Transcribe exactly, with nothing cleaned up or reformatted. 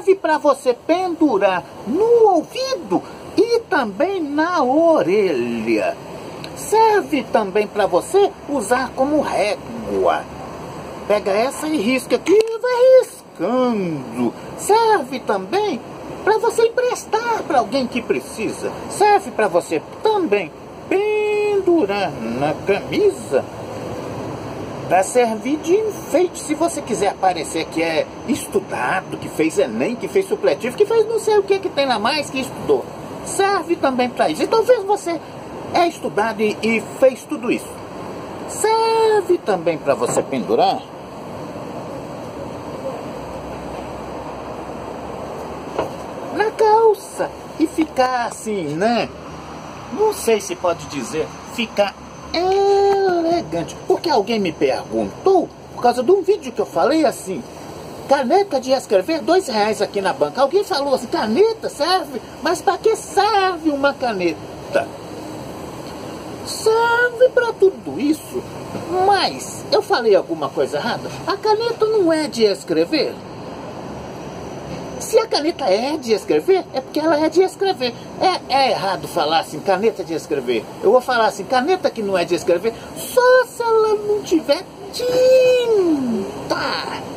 serve para você pendurar no ouvido e também na orelha. Serve também para você usar como régua. Pega essa e risca aqui e vai riscando. Serve também para você emprestar para alguém que precisa. Serve para você também pendurar na camisa. Para servir de enfeite, se você quiser parecer que é estudado, que fez Enem, que fez supletivo, que fez não sei o que que tem lá mais que estudou. Serve também para isso. E talvez você é estudado e, e fez tudo isso. Serve também para você pendurar na calça e ficar assim, né? Não sei se pode dizer ficar elegante. Porque alguém me perguntou, por causa de um vídeo que eu falei assim, caneta de escrever, dois reais aqui na banca. Alguém falou assim, caneta serve? Mas para que serve uma caneta? Serve para tudo isso. Mas eu falei alguma coisa errada? A caneta não é de escrever? Se a caneta é de escrever, é porque ela é de escrever. É, é errado falar assim, caneta de escrever. Eu vou falar assim, caneta que não é de escrever, só se ela não tiver tinta.